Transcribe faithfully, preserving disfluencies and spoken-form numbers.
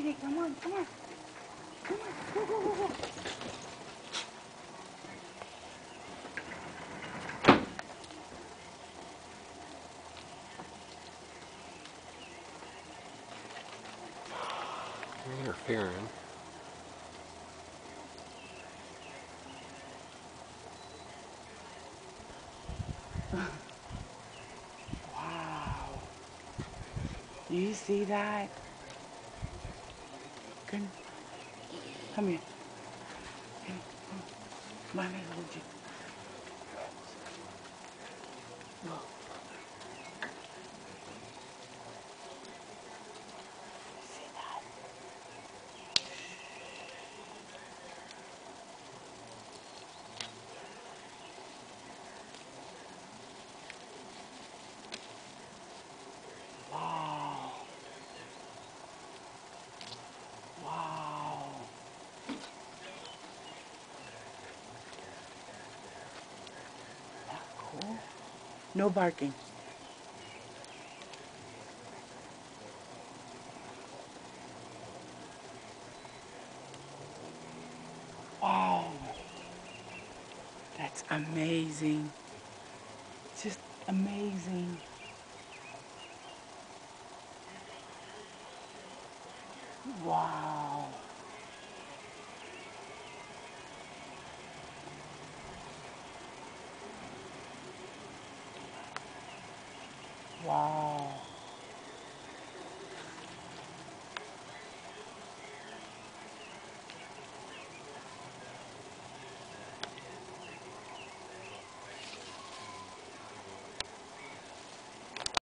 Okay, come on, come on. Come on, go, go, go, go. You're interfering. Wow. Do you see that? Come, come here. Come, come. Mommy, hold you. Look. See that? Wow. Wow. That cool? No barking. Wow. That's amazing. Just amazing. Wow. Wow.